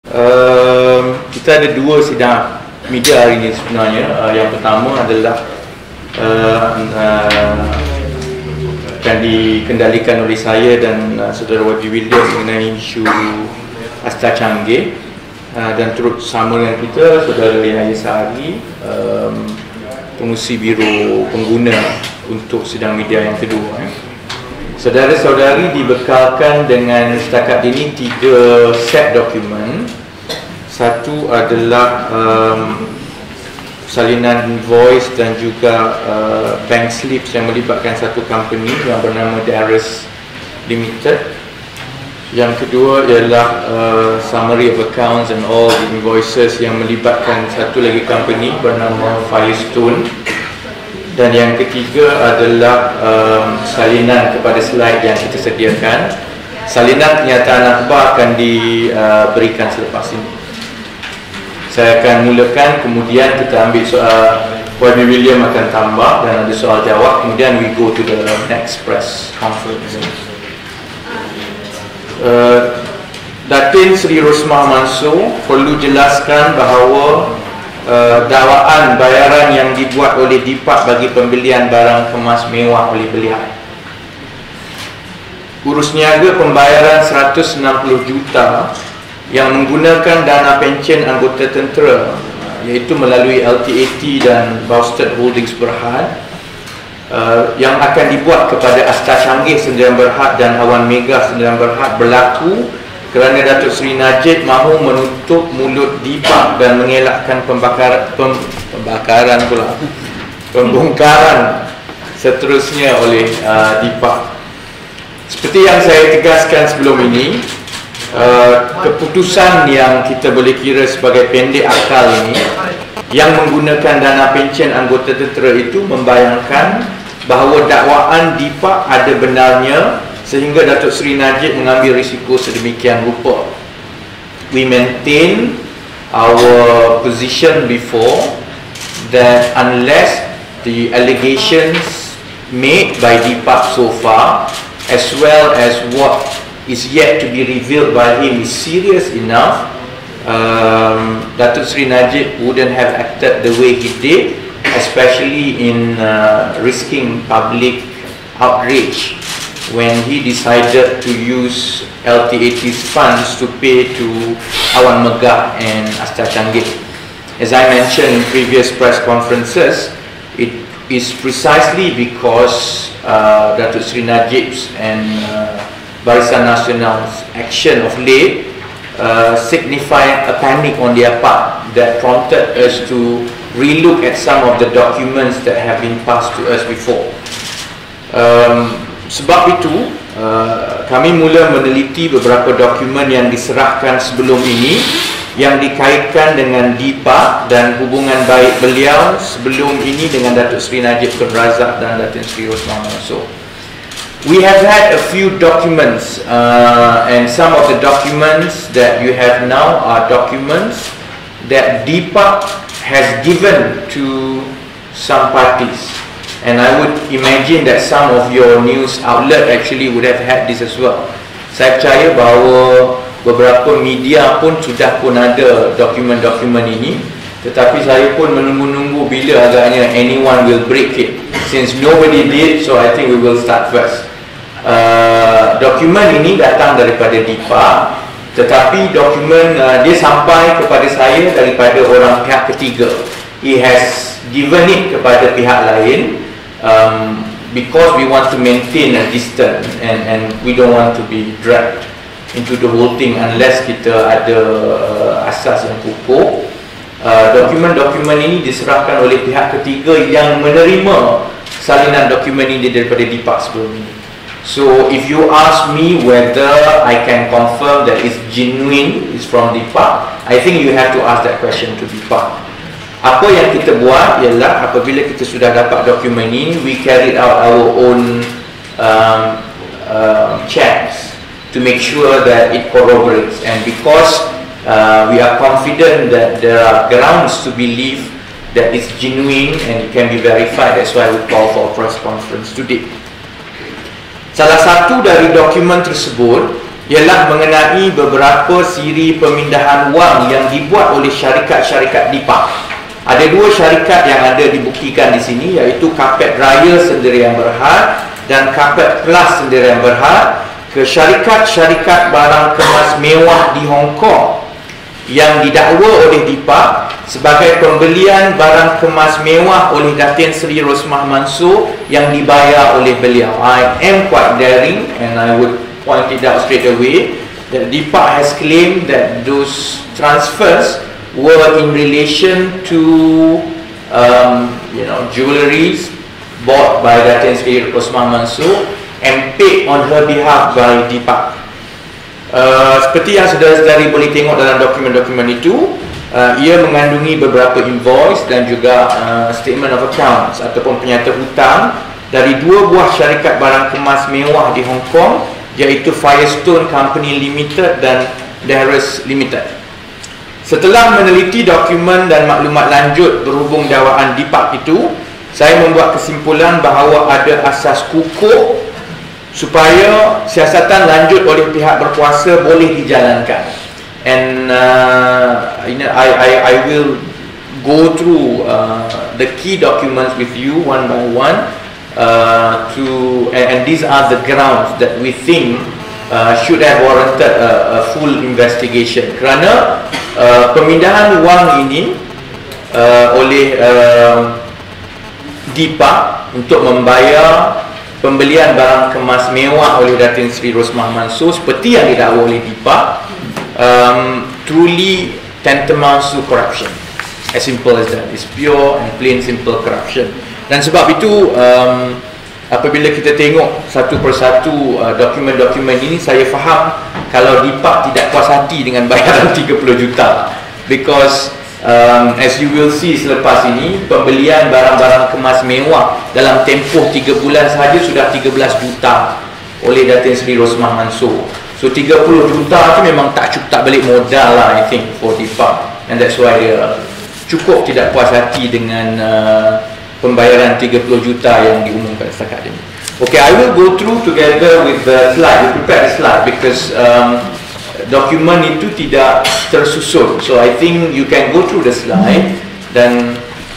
Kita ada dua sidang media hari ini sebenarnya. Yang pertama adalah akan dikendalikan oleh saya dan saudara Wajib William mengenai isu Asta Canggih, dan turut sama dengan kita saudara Yahya Sehari, pengurusi biro pengguna untuk sidang media yang kedua. Saudara-saudari dibekalkan dengan setakat ini 3 set dokumen. Satu adalah salinan invoice dan juga bank slips yang melibatkan satu company yang bernama Darius Limited. Yang kedua ialah summary of accounts and all the invoices yang melibatkan satu lagi company bernama Firestone. Dan yang ketiga adalah salinan kepada slide yang kita sediakan. Salinan kenyataan akhbar akan diberikan selepas ini. Saya akan mulakan, kemudian kita ambil soal, Wajib William akan tambah dan ada soal jawab, kemudian we go to the next press conference. Datin Sri Rosmah Mansur perlu jelaskan bahawa dakwaan bayaran yang dibuat oleh DIPAK bagi pembelian barang kemas mewah oleh beliau. Urus niaga pembayaran 160 juta yang menggunakan dana pencen anggota tentera, iaitu melalui LTAT dan Bousted Holdings Berhad, yang akan dibuat kepada Asta Canggih Sdn Berhad dan Awan Mega Sdn Berhad berlaku kerana Datuk Seri Najib mahu menutup mulut DIPAK dan mengelakkan pembongkaran seterusnya oleh DIPAK. Seperti yang saya tegaskan sebelum ini, keputusan yang kita boleh kira sebagai pendek akal ini, yang menggunakan dana pencen anggota tentera itu, membayangkan bahawa dakwaan DIPAK ada benarnya sehingga Datuk Seri Najib mengambil risiko sedemikian rupa. We maintain our position before that unless the allegations made by DIPAK so far, as well as what is yet to be revealed by him, is serious enough, Datuk Seri Najib wouldn't have acted the way he did, especially in risking public outrage when he decided to use LTAT's funds to pay to Awan Mega and Asta Canggih. As I mentioned in previous press conferences, it is precisely because Datuk Seri Najib's and Barisan Nasional's action of late signified a panic on their part that prompted us to relook at some of the documents that have been passed to us before. Sebab itu, kami mula meneliti beberapa dokumen yang diserahkan sebelum ini yang dikaitkan dengan DIPAK dan hubungan baik beliau sebelum ini dengan Datuk Seri Najib Tun Razak dan Datin Sri Rosmah Mansur. We have had a few documents, and some of the documents that you have now are documents that DIPAK has given to some parties. And I would imagine that some of your news outlet actually would have had this as well. Saya percaya bahawa beberapa media pun sudah pun ada dokumen-dokumen ini, tetapi saya pun menunggu-nunggu bila agaknya anyone will break it. Since nobody did, so I think we will start first. Dokumen ini datang daripada DIPAK, tetapi dokumen dia sampai kepada saya daripada orang pihak ketiga. He has given it kepada pihak lain, because we want to maintain a distance and we don't want to be dragged into the whole thing unless kita ada asas yang kukuh. Dokumen-dokumen ini diserahkan oleh pihak ketiga yang menerima salinan dokumen ini daripada DIPAK sebelum ini. So if you ask me whether I can confirm that it's genuine, it's from DIPAK, I think you have to ask that question to DIPAK. Apa yang kita buat ialah apabila kita sudah dapat dokumen ini, we carried out our own checks to make sure that it corroborates, and because we are confident that there are grounds to believe that it's genuine and it can be verified, that's why we call for a press conference today. Salah satu dari dokumen tersebut ialah mengenai beberapa siri pemindahan wang yang dibuat oleh syarikat-syarikat DIPA. Ada dua syarikat yang ada dibuktikan di sini, iaitu Kapet Raya Sendirian Berhad dan Kapet Plus Sendirian Berhad, ke syarikat-syarikat barang kemas mewah di Hong Kong yang didakwa oleh DIPA sebagai pembelian barang kemas mewah oleh Datin Seri Rosmah Mansor yang dibayar oleh beliau. I am quite daring and I would point it out straight away that DIPA has claimed that those transfers were in relation to jewelleries bought by Datin Seri Rosmah Mansor and paid on her behalf by DIPA. Seperti yang saudara-saudari boleh tengok dalam dokumen-dokumen itu, ia mengandungi beberapa invoice dan juga statement of accounts ataupun penyata hutang dari dua buah syarikat barang kemas mewah di Hong Kong, iaitu Firestone Company Limited dan Darus Limited. Setelah meneliti dokumen dan maklumat lanjut berhubung dakwaan DIPA itu, saya membuat kesimpulan bahawa ada asas kukuh supaya siasatan lanjut oleh pihak berkuasa boleh dijalankan. And I will go through the key documents with you one by one, and these are the grounds that we think should have warranted a full investigation. Kerana pemindahan wang ini oleh DIPA untuk membayar pembelian barang kemas mewah oleh Datin Seri Rosmah Mansor seperti yang didakwa oleh DIPA truly tantamounts to corruption. As simple as that. It's pure and plain simple corruption. Dan sebab itu apabila kita tengok satu persatu dokumen-dokumen ini, saya faham kalau DIPA tidak puas hati dengan bayaran 30 juta, because as you will see selepas ini, pembelian barang-barang kemas mewah dalam tempoh 3 bulan sahaja sudah 13 juta oleh Datin Seri Rosmah Mansor. So 30 juta tu memang tak balik modal lah, I think, for DIPA, and that's why dia cukup tidak puas hati dengan pembayaran 30 juta yang diumumkan setakat ini. Okay, I will go through together with the slide. We prepare the slide because dokumen itu tidak tersusun. So I think you can go through the slide dan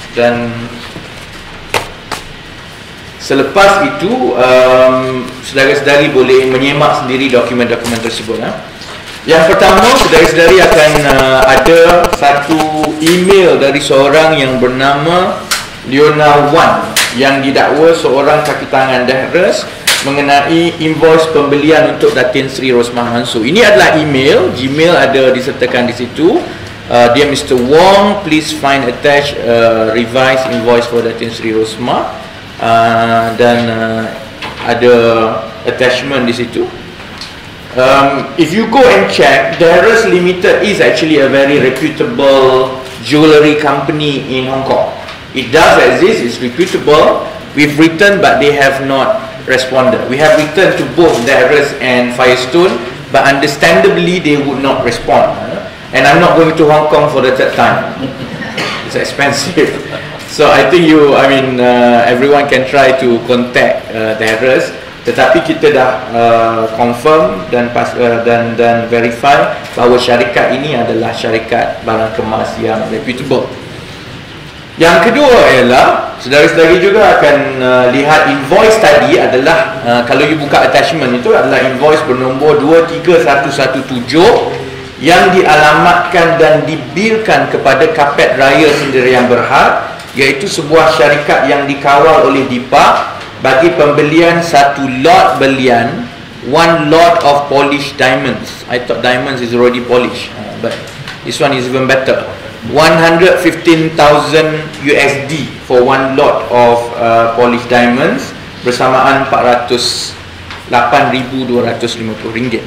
selepas itu saudara-saudari boleh menyemak sendiri dokumen-dokumen tersebut. Yang pertama, saudara-saudari akan ada satu email dari seorang yang bernama Leona Wan yang didakwa seorang kaki tangan Darus mengenai invoice pembelian untuk Datin Seri Rosmah Mansor. Ini adalah email, Gmail ada disertakan di situ. Dia Mr. Wong, please find attached revised invoice for Datin Seri Rosmah, dan ada attachment di situ. If you go and check, Darus Limited is actually a very reputable jewellery company in Hong Kong. It does exist, it's reputable. We've written, but they have not responded. We have written to both Darus and Firestone, but understandably they would not respond. And I'm not going to Hong Kong for the third time. It's expensive. So I think everyone can try to contact Darus, tetapi kita dah confirm dan verify bahawa syarikat ini adalah syarikat barang kemas yang reputable. Yang kedua ialah saudara-saudari juga akan lihat invoice tadi adalah kalau you buka attachment itu adalah invoice bernombor 23117 yang dialamatkan dan dibilkan kepada Kapet Raya Sendirian Berhad, iaitu sebuah syarikat yang dikawal oleh DIPA bagi pembelian satu lot belian, one lot of polished diamonds. I thought diamonds is already polished, but this one is even better. 115,000 USD for one lot of polished diamonds, bersamaan 408,250 ringgit.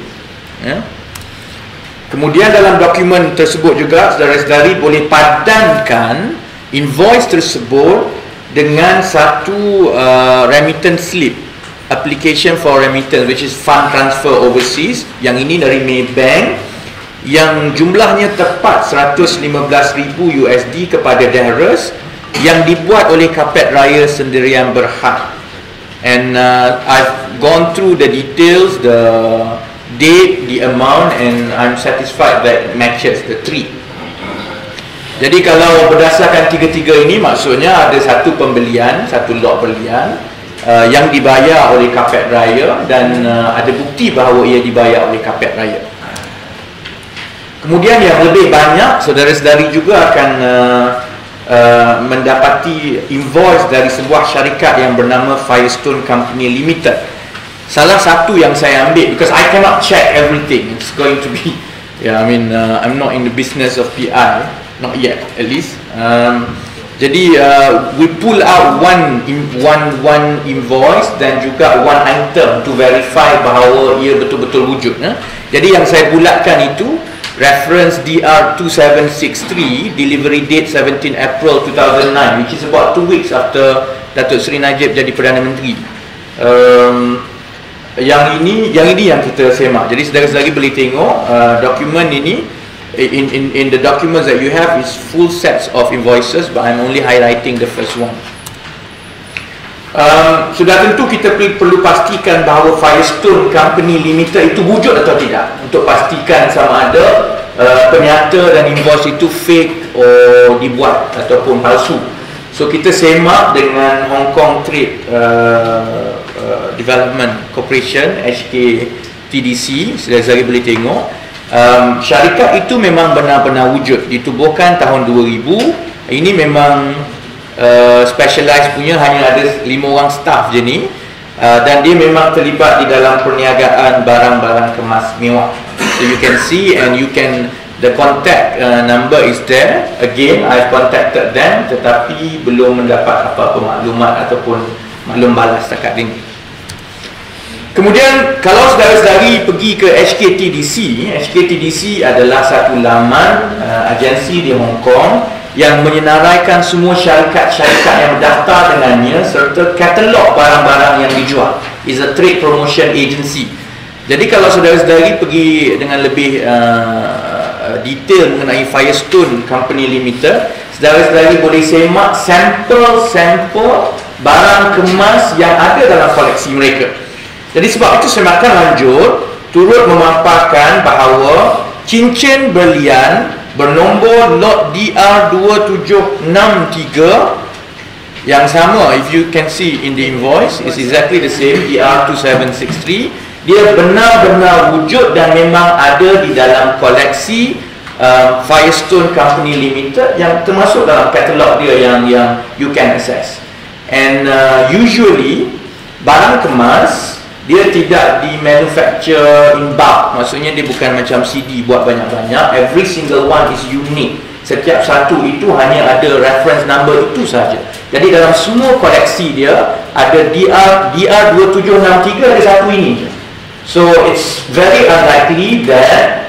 Kemudian dalam dokumen tersebut juga saudara-saudari boleh padankan invoice tersebut dengan satu remittance slip, application for remittance, which is fund transfer overseas. Yang ini dari Maybank, yang jumlahnya tepat 115,000 USD kepada Darus, yang dibuat oleh Kapet Raya Sendirian Berhad. And I've gone through the details, the date, the amount, and I'm satisfied that matches the three. Jadi kalau berdasarkan tiga-tiga ini, maksudnya ada satu pembelian, satu lot belian yang dibayar oleh Kapet Raya dan ada bukti bahawa ia dibayar oleh Kapet Raya. Kemudian yang lebih banyak, saudara-saudari juga akan mendapati invoice dari sebuah syarikat yang bernama Firestone Company Limited. Salah satu yang saya ambil, because I cannot check everything, it's going to be, I'm not in the business of PI, not yet at least. Jadi we pull out one invoice dan juga one item to verify bahawa ia betul-betul wujud. Jadi yang saya bulatkan itu reference DR2763, delivery date 17 April 2009, which is about 2 weeks after Datuk Seri Najib jadi Perdana Menteri. Yang ini yang kita semak. Jadi saudara-saudari boleh tengok dokumen ini. In the documents that you have is full sets of invoices, but I'm only highlighting the first one. Sudah tentu kita perlu pastikan bahawa Firestone Company Limited itu wujud atau tidak, untuk pastikan sama ada penyata dan invoice itu fake atau dibuat ataupun palsu. So kita semak dengan Hong Kong Trade Development Corporation, HKTDC. Saudara-saudari boleh tengok syarikat itu memang benar-benar wujud, ditubuhkan tahun 2000. Ini memang specialized punya, hanya ada 5 orang staff je ni, dan dia memang terlibat di dalam perniagaan barang-barang kemas mewah. So you can see and you can, the contact number is there. Again, I've contacted them tetapi belum mendapat apa-apa maklumat ataupun maklum balas setakat ini. Kemudian kalau saudara-saudari pergi ke HKTDC adalah satu laman agensi di Hong Kong yang menyenaraikan semua syarikat-syarikat yang berdaftar dengannya serta katalog barang-barang yang dijual. Is a trade promotion agency. Jadi kalau saudara-saudari pergi dengan lebih detail mengenai Firestone Company Limited, saudara-saudari boleh semak sampel-sampel barang kemas yang ada dalam koleksi mereka. Jadi sebab itu saya akan lanjut turut memaparkan bahawa cincin berlian bernombor lot DR2763 yang sama, if you can see in the invoice, is exactly the same, DR2763. Dia benar-benar wujud dan memang ada di dalam koleksi Firestone Company Limited yang termasuk dalam katalog dia yang you can access. And usually barang kemas dia tidak di manufacture in bulk, maksudnya dia bukan macam CD buat banyak-banyak. Every single one is unique. Setiap satu itu hanya ada reference number itu saja. Jadi dalam semua koleksi dia ada DR2763 ada satu ini. So it's very unlikely that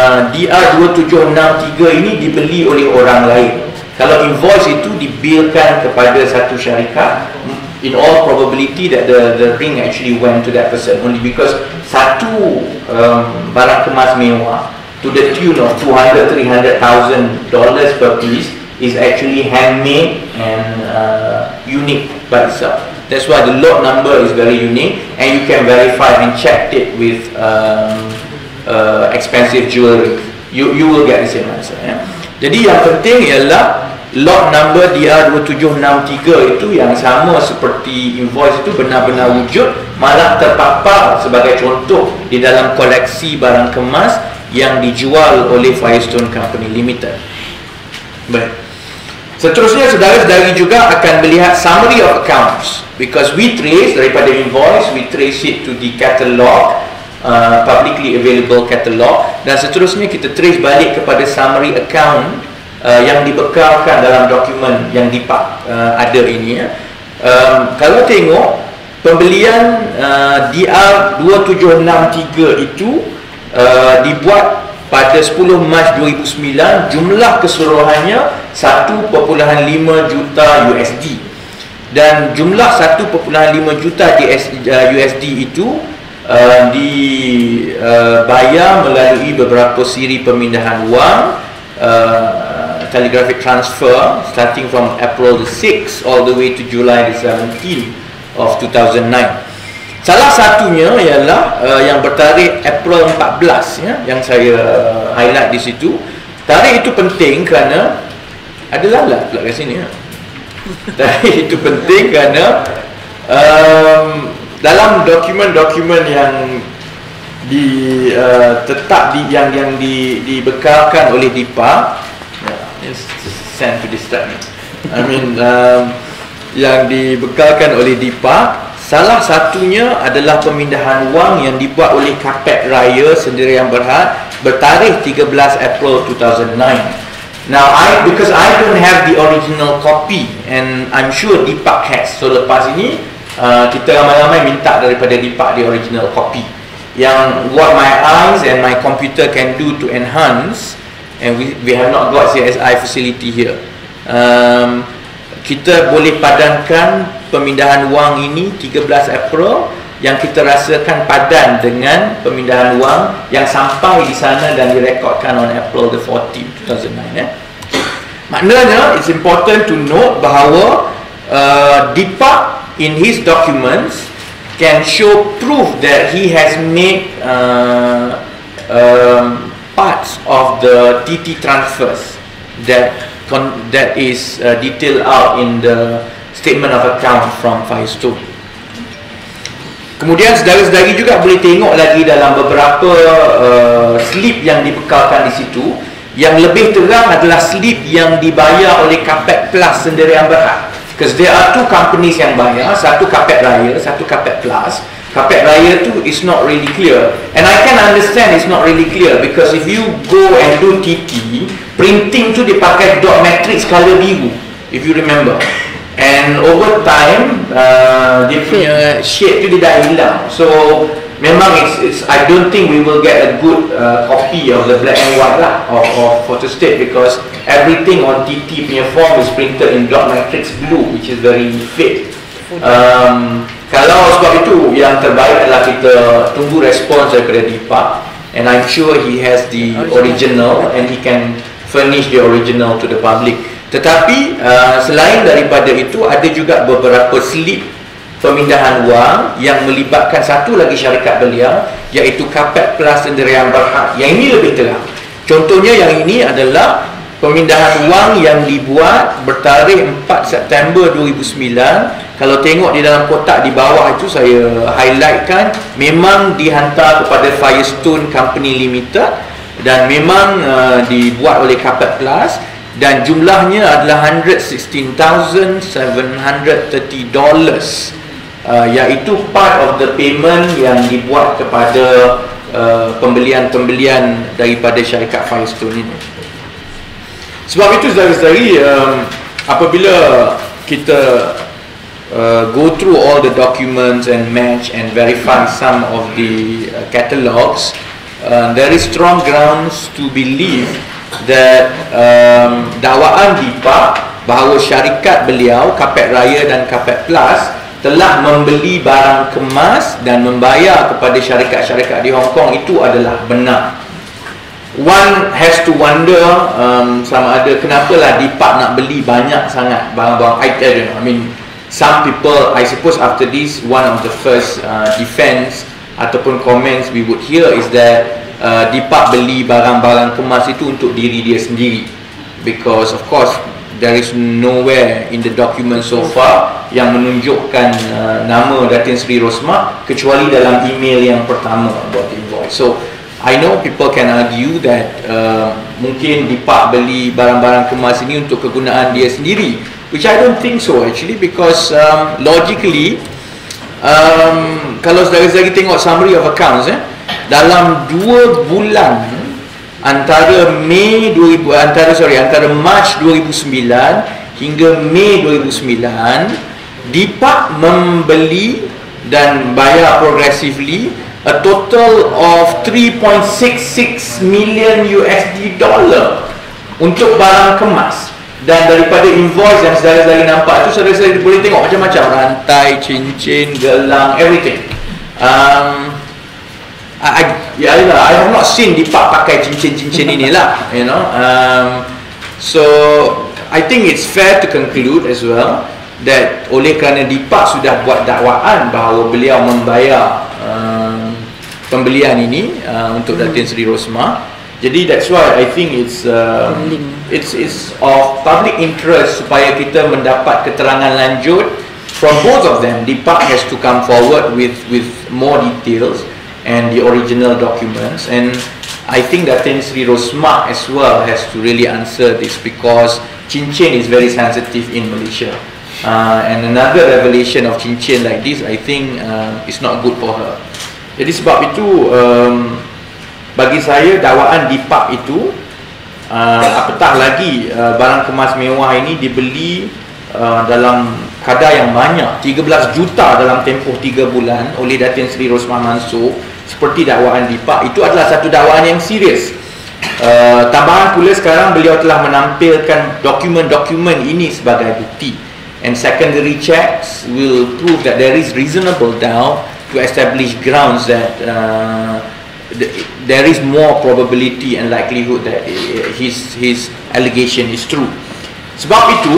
DR2763 ini dibeli oleh orang lain. Kalau invoice itu dibilkan kepada satu syarikat, in all probability that the ring actually went to that person, only because satu barang kemas mewah to the tune of $200,000-300,000 per piece is actually handmade and unique by itself. That's why the lot number is very unique, and you can verify and check it with expensive jewelry. You will get the same answer. Jadi yang penting ialah lot number DR2763 itu yang sama seperti invoice itu benar-benar wujud, malah terpapar sebagai contoh di dalam koleksi barang kemas yang dijual oleh Firestone Company Limited. Baik. Seterusnya saudara-saudari juga akan melihat summary of accounts, because we trace daripada invoice, we trace it to the catalog, publicly available catalog, dan seterusnya kita trace balik kepada summary account yang dibekalkan dalam dokumen yang DIPAK ada ini. Kalau tengok pembelian DR2763 itu dibuat pada 10 Mac 2009, jumlah keseluruhannya 1.5 juta USD, dan jumlah 1.5 juta USD itu dibayar melalui beberapa siri pemindahan wang, telegraphic transfer starting from April the 6th all the way to July the 17th of 2009. Salah satunya ialah yang bertarikh April 14 ya, yang saya highlight di situ. Tarikh itu penting kerana ada lalat pula kat sini ya. Tarikh itu penting kerana dalam dokumen-dokumen yang dibekalkan oleh DIPA, send to distract me. Yang dibekalkan oleh DIPA, salah satunya adalah pemindahan wang yang dibuat oleh Kapet Raya Sendirian Berhad bertarikh 13 April 2009. Now because I don't have the original copy and I'm sure DIPA has. So lepas ini kita ramai-ramai minta daripada DIPA the original copy. Yang what my eyes and my computer can do to enhance, and we have not got CSI facility here. Kita boleh padankan pemindahan wang ini 13 April yang kita rasakan padan dengan pemindahan wang yang sampai di sana dan direkodkan on April the 14th, 2009 Maknanya it's important to note bahawa DIPA in his documents can show proof that he has made parts of the TT transfers that is detailed out in the statement of account from Firestone. Kemudian saudara-saudari juga boleh tengok lagi dalam beberapa slip yang dibekalkan di situ. Yang lebih terang adalah slip yang dibayar oleh Kapet Plus Sendirian Berhad. Because there are two companies yang bayar, satu Kapet Raya, satu Kapet Plus. Kapet Raya tu is not really clear, and I can understand it's not really clear because if you go and do TT, printing tu dipakai dot matrix color biru, if you remember, and over time dia punya shade tu dia dah hilang. So memang it's I don't think we will get a good copy of the black and white lah of photostat, because everything on TT punya form is printed in dot matrix blue, which is very fake. Kalau sebab itu yang terbaik adalah kita tunggu respons daripada DIPA, and I'm sure he has the original and he can furnish the original to the public. Tetapi selain daripada itu, ada juga beberapa slip pemindahan wang yang melibatkan satu lagi syarikat beliau, iaitu Kapet Plus Sendirian Berhad. Yang ini lebih terang. Contohnya yang ini adalah pemindahan wang yang dibuat bertarikh 4 September 2009. Kalau tengok di dalam kotak di bawah itu, saya highlightkan, memang dihantar kepada Firestone Company Limited dan memang dibuat oleh Kapet Plus, dan jumlahnya adalah $116,730, iaitu part of the payment yang dibuat kepada pembelian-pembelian daripada syarikat Firestone ini. Sebab itu saudara-saudari, apabila kita go through all the documents and match and verify some of the catalogs, there is strong grounds to believe that dakwaan DIPA bahawa syarikat beliau, Kapet Raya dan Kapet Plus, telah membeli barang kemas dan membayar kepada syarikat-syarikat di Hong Kong itu adalah benar. One has to wonder sama ada kenapalah DIPA nak beli banyak sangat barang-barang item. I mean, some people, I suppose after this, one of the first defense ataupun comments we would hear is that DIPA beli barang-barang kemas itu untuk diri dia sendiri, because of course there is nowhere in the document so far yang menunjukkan nama Datin Seri Rosmah kecuali dalam email yang pertama about the invoice. So I know people can argue that mungkin DIPA beli barang-barang kemas ini untuk kegunaan dia sendiri, which I don't think so actually, because logically kalau saudara-saudari tengok summary of accounts, dalam 2 bulan antara Mac 2009 hingga Mei 2009, DIPA membeli dan bayar progressively a total of 3.66 million USD dollar untuk barang kemas. Dan daripada invoice yang saudara-saudari nampak itu, saudara-saudari boleh tengok macam-macam rantai, cincin, gelang, everything. I have not seen DIPA pakai cincin-cincin inilah, you know. So I think it's fair to conclude as well that oleh kerana DIPAK sudah buat dakwaan bahawa beliau membayar pembelian ini untuk Datin Seri Rosmah. Jadi that's why I think it's of public interest supaya kita mendapat keterangan lanjut from both of them. DIPAK has to come forward with more details and the original documents, and I think Datin Seri Rosmah as well has to really answer this, because cincin is very sensitive in Malaysia, and another revelation of cincin like this, I think is not good for her. Jadi sebab itu bagi saya dakwaan DIPAK itu apatah lagi barang kemas mewah ini dibeli dalam kadar yang banyak, 13 juta dalam tempoh 3 bulan oleh Datin Seri Rosmah Mansor, seperti dakwaan DIPAK. Itu adalah satu dakwaan yang serius. Tambahan pula sekarang beliau telah menampilkan dokumen-dokumen ini sebagai bukti, and secondary checks will prove that there is reasonable doubt to establish grounds that there is more probability and likelihood that his allegation is true. Sebab itu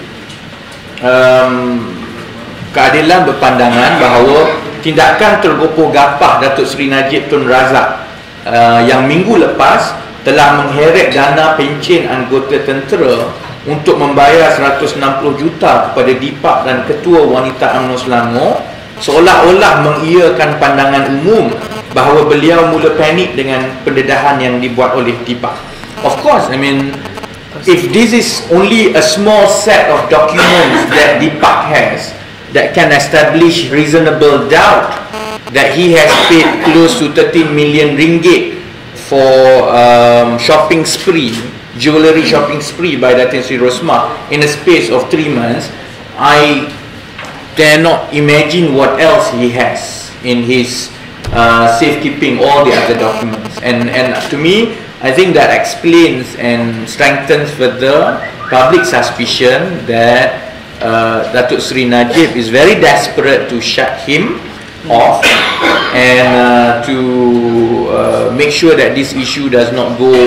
keadilan berpandangan bahawa tindakan tergopoh gapah Datuk Seri Najib Tun Razak yang minggu lepas telah mengheret dana pencen anggota tentera untuk membayar 160 juta kepada DIPAK dan Ketua Wanita UMNO Selangor, seolah-olah mengiyakan pandangan umum bahawa beliau mula panik dengan pendedahan yang dibuat oleh DIPAK. Of course, I mean, if this is only a small set of documents that DIPAK has that can establish reasonable doubt that he has paid close to 13 million ringgit for shopping spree, jewellery shopping spree by Datin Seri Rosmah in a space of 3 months, I cannot imagine what else he has in his safekeeping all the other documents. And to me, I think that explains and strengthens further public suspicion that Datuk Seri Najib is very desperate to shut him off and to make sure that this issue does not go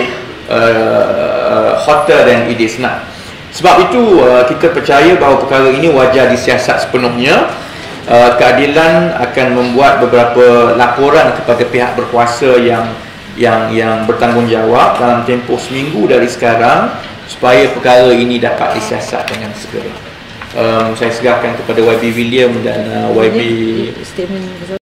hotter than it is now. Sebab itu kita percaya bahawa perkara ini wajar disiasat sepenuhnya. Keadilan akan membuat beberapa laporan kepada pihak berkuasa yang bertanggungjawab dalam tempoh seminggu dari sekarang supaya perkara ini dapat disiasat dengan segera. Saya segarkan kepada YB William dan YB